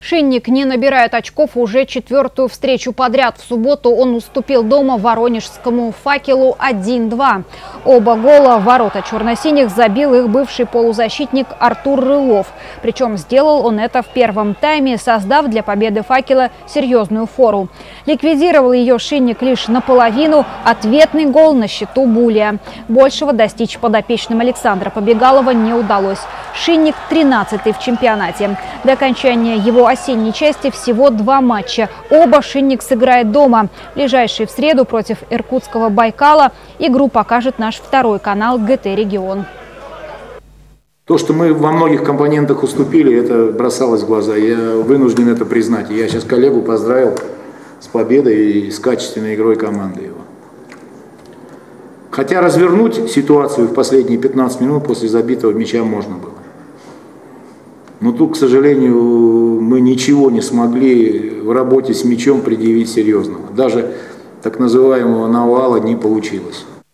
Шинник не набирает очков уже четвертую встречу подряд. В субботу он уступил дома воронежскому «Факелу» 1-2. Оба гола в ворота черно-синих забил их бывший полузащитник Артур Рылов. Причем сделал он это в первом тайме, создав для победы «Факела» серьезную фору. Ликвидировал ее Шинник лишь наполовину. Ответный гол на счету Булия. Большего достичь подопечным Александра Побегалова не удалось. Шинник 13-й в чемпионате. До окончания его осенней части всего 2 матча. Оба Шинник сыграет дома. Ближайший в среду против иркутского «Байкала». Игру покажет наш второй канал ГТ-регион. То, что мы во многих компонентах уступили, это бросалось в глаза. Я вынужден это признать. Я сейчас коллегу поздравил с победой и с качественной игрой команды его. Хотя развернуть ситуацию в последние 15 минут после забитого мяча можно было. Но тут, к сожалению, мы ничего не смогли в работе с мячом предъявить серьезного. Даже так называемого навала не получилось.